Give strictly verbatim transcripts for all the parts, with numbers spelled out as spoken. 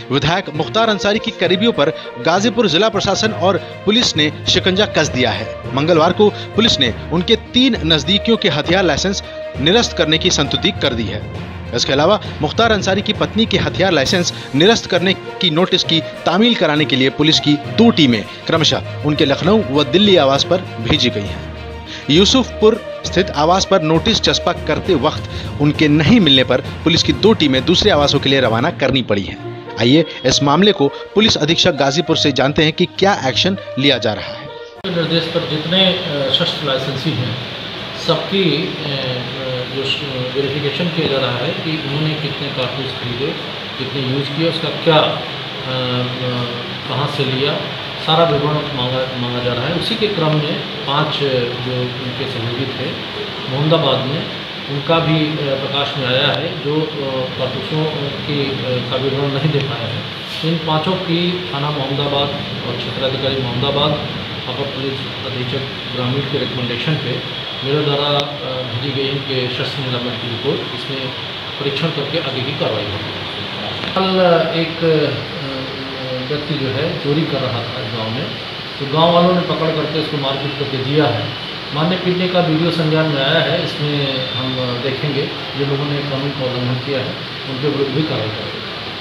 विधायक मुख्तार अंसारी की करीबियों पर गाजीपुर जिला प्रशासन और पुलिस ने शिकंजा कस दिया है। मंगलवार को पुलिस ने उनके तीन नजदीकियों के हथियार लाइसेंस निरस्त करने की संस्तुति कर दी है। इसके अलावा मुख्तार अंसारी की पत्नी के हथियार लाइसेंस निरस्त करने की नोटिस की तामील कराने के लिए पुलिस की दो टीमें क्रमशः उनके लखनऊ व दिल्ली आवास पर भेजी गई हैं। यूसुफपुर स्थित आवास पर नोटिस चस्पा करते वक्त उनके नहीं मिलने पर पुलिस की दो टीमें दूसरे आवासों के लिए रवाना करनी पड़ी हैं। आइए इस मामले को पुलिस अधीक्षक गाजीपुर से जानते हैं कि क्या एक्शन लिया जा रहा है। निर्देश पर जितने शस्त्र लाइसेंसी हैं सबकी जो वेरिफिकेशन किया जा रहा है कि उन्होंने कितने कारतूस खरीदे, कितने यूज किए, उसका क्या कहाँ से लिया, सारा विवरण मांगा मांगा जा रहा है। उसी के क्रम में पांच जो उनके सहयोगी थे मोहम्मदाबाद में, उनका भी प्रकाश में आया है जो कारतूसों की का विवरण नहीं दे पाया है। इन पांचों की थाना मोहम्मदाबाद और क्षेत्राधिकारी मोहम्मदाबाद अपर पुलिस अधीक्षक ग्रामीण के रिकमेंडेशन पे मेरे द्वारा भेजी गई इनके शस्त्र निलंबन की रिपोर्ट, इसमें परीक्षण करके आगे की कार्रवाई होगी। कल एक व्यक्ति जो है चोरी कर रहा था इस गाँव में, तो गांव वालों ने पकड़ करके उसको मारपीट करके दिया है। मारने पीटने का वीडियो संज्ञान में आया है। इसमें हम देखेंगे जो लोगों ने कानून का उल्लंघन किया है उनके विरुद्ध भी कार्रवाई करेंगे।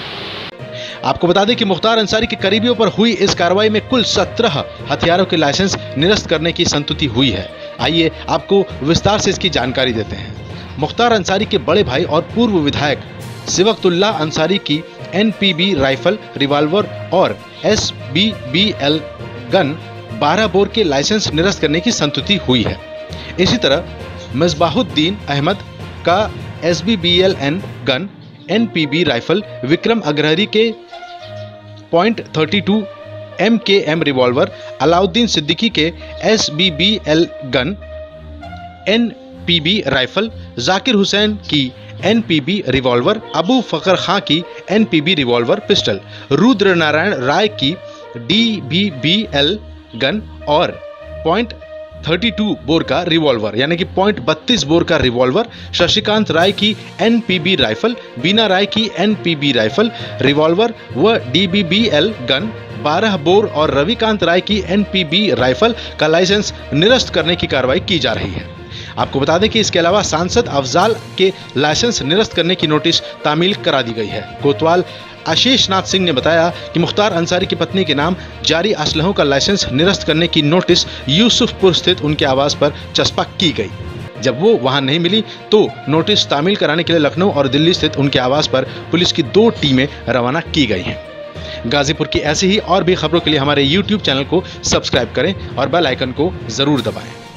आपको बता दें कि मुख्तार अंसारी के करीबियों पर हुई इस कार्रवाई में कुल सत्रह हथियारों के लाइसेंस निरस्त करने की संस्तुति हुई है। आइए आपको विस्तार से इसकी जानकारी देते हैं। मुख्तार अंसारी के बड़े भाई और पूर्व विधायक सिवकतुल्ला अंसारी की N P B rifle, revolver और S B B L gun बारह बोर के लाइसेंस निरस्त करने की संस्तुति हुई है। इसी तरह मिसबाहुद्दीन अहमद का S B B L N gun, N P B rifle, Vikram Agrahari के point thirty two M K M revolver, Alauddin Siddiqui के S B B L gun, N P B rifle, Zakir Hussain की N P B revolver, Abu Fakhar Khan की N P B revolver pistol, Rudra Narayan Rai की D B B L gun और point thirty two bore का revolver यानी कि point बत्तीस bore का रिवॉल्वर, शशिकांत राय की N P B rifle, Bina Rai की N P B rifle, revolver व D B B L gun बारह बोर और रविकांत राय की एन पी बी राइफल का लाइसेंस निरस्त करने की कार्रवाई की जा रही है। आपको बता दें कि इसके अलावा सांसद अफजाल के लाइसेंस निरस्त करने की नोटिस तामील करा दी गई है। कोतवाल आशीष नाथ सिंह ने बताया कि मुख्तार अंसारी की पत्नी के नाम जारी असलहों का लाइसेंस निरस्त करने की नोटिस यूसुफपुर स्थित उनके आवास पर चस्पा की गई। जब वो वहां नहीं मिली तो नोटिस तामील कराने के लिए लखनऊ और दिल्ली स्थित उनके आवास पर पुलिस की दो टीमें रवाना की गई हैं। गाजीपुर की ऐसी ही और भी खबरों के लिए हमारे यूट्यूब चैनल को सब्सक्राइब करें और बेल आइकन को जरूर दबाएं।